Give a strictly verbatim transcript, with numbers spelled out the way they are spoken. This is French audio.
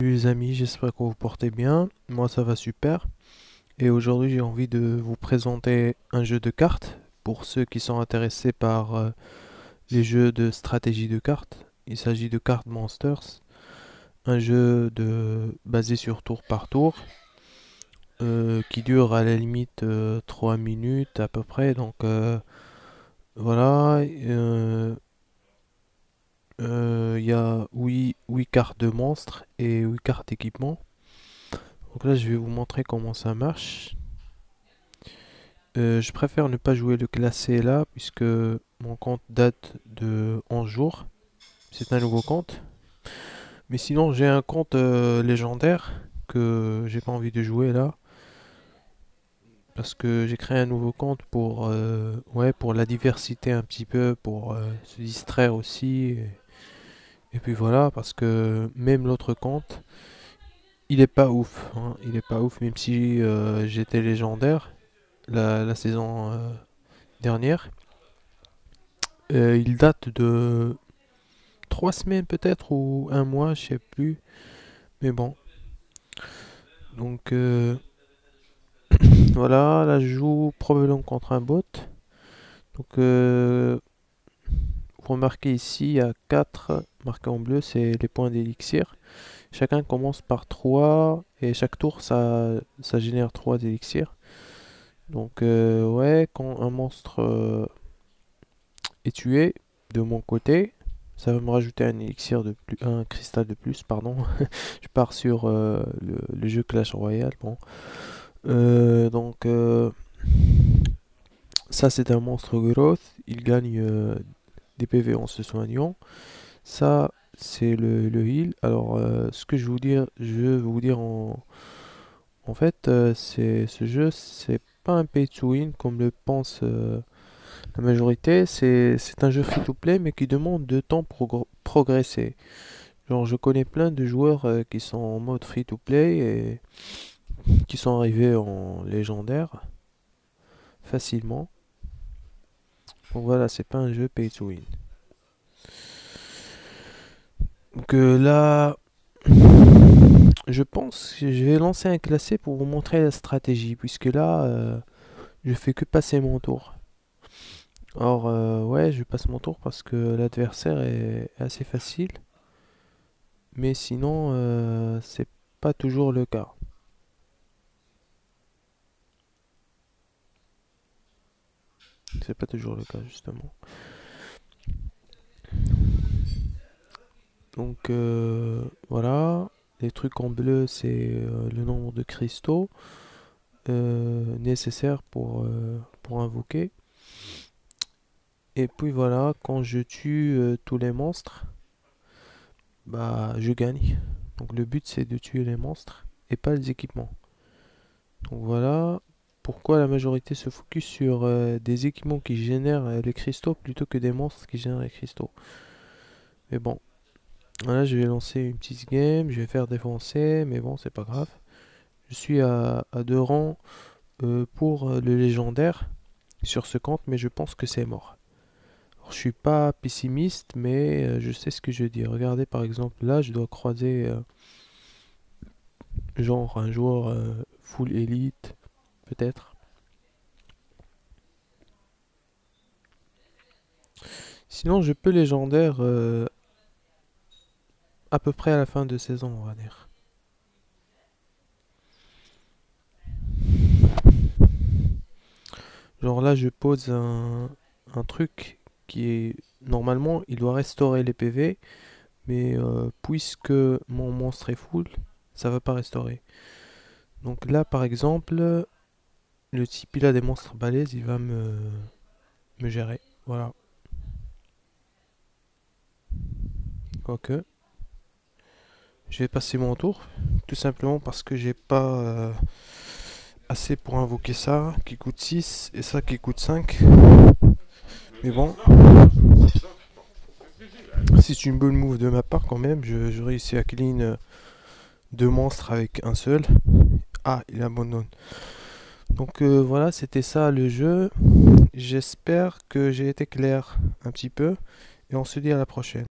Salut les amis, j'espère que vous vous portez bien. Moi ça va super. Et aujourd'hui j'ai envie de vous présenter un jeu de cartes pour ceux qui sont intéressés par euh, les jeux de stratégie de cartes. Il s'agit de Card Monsters, un jeu de basé sur tour par tour euh, qui dure à la limite euh, trois minutes à peu près. Donc euh, voilà, euh, euh, il y a huit cartes de monstres et huit cartes d'équipement. Donc là, je vais vous montrer comment ça marche. Euh, je préfère ne pas jouer le classé là, puisque mon compte date de onze jours. C'est un nouveau compte. Mais sinon, j'ai un compte euh, légendaire que j'ai pas envie de jouer là. Parce que j'ai créé un nouveau compte pour, euh, ouais, pour la diversité un petit peu, pour euh, se distraire aussi. Et, et puis voilà, parce que même l'autre compte, il est pas ouf, hein. Il est pas ouf, même si euh, j'étais légendaire la, la saison euh, dernière. Euh, il date de trois semaines peut-être ou un mois, je sais plus. Mais bon. Donc euh, voilà, là je joue probablement contre un bot. Donc euh, vous remarquez ici, il y a quatre marqués en bleu, c'est les points d'élixir. Chacun commence par trois et chaque tour ça, ça génère trois élixirs. Donc euh, ouais, quand un monstre euh, est tué de mon côté, ça va me rajouter un élixir de plus, un cristal de plus, pardon. Je pars sur euh, le, le jeu Clash Royale. Bon, Euh, donc euh, ça c'est un monstre growth. Il gagne euh, des P V en se soignant. Ça c'est le, le heal. Alors euh, ce que je vous dire, je vais vous dire en, en fait, euh, c'est ce jeu, c'est pas un pay to win comme le pense euh, la majorité. C'est c'est un jeu free to play mais qui demande de temps pour progresser. Genre, je connais plein de joueurs euh, qui sont en mode free to play et qui sont arrivés en légendaire facilement. Donc voilà, c'est pas un jeu pay to win. Donc euh, là, je pense que je vais lancer un classé pour vous montrer la stratégie, puisque là, euh, je fais que passer mon tour. Or, euh, ouais, je passe mon tour parce que l'adversaire est assez facile, mais sinon, euh, c'est pas toujours le cas. C'est pas toujours le cas, justement. Donc euh, voilà, les trucs en bleu, c'est euh, le nombre de cristaux euh, nécessaires pour, euh, pour invoquer. Et puis voilà, quand je tue euh, tous les monstres, bah je gagne. Donc le but c'est de tuer les monstres et pas les équipements. Donc voilà pourquoi la majorité se focus sur euh, des équipements qui génèrent euh, les cristaux plutôt que des monstres qui génèrent les cristaux. Mais bon, voilà, je vais lancer une petite game, je vais faire défoncer, mais bon, c'est pas grave. Je suis à, à deux rangs euh, pour euh, le légendaire sur ce compte, mais je pense que c'est mort. Alors, je suis pas pessimiste, mais euh, je sais ce que je dis. Regardez par exemple, là, je dois croiser euh, genre un joueur euh, full élite, peut-être. Sinon, je peux légendaire euh, à peu près à la fin de saison, on va dire. Genre là, je pose un, un truc qui est normalement, il doit restaurer les P V, mais euh, puisque mon monstre est full, ça va pas restaurer. Donc là, par exemple, le type il a des monstres balèzes, il va me, me gérer. Voilà. Quoique, je vais passer mon tour, tout simplement parce que j'ai pas euh, assez pour invoquer ça, qui coûte six, et ça qui coûte cinq. Mais bon, c'est une bonne move de ma part quand même. Je, je réussis à clean euh, deux monstres avec un seul. Ah, il abandonne. Donc euh, voilà, c'était ça le jeu. J'espère que j'ai été clair un petit peu. Et on se dit à la prochaine.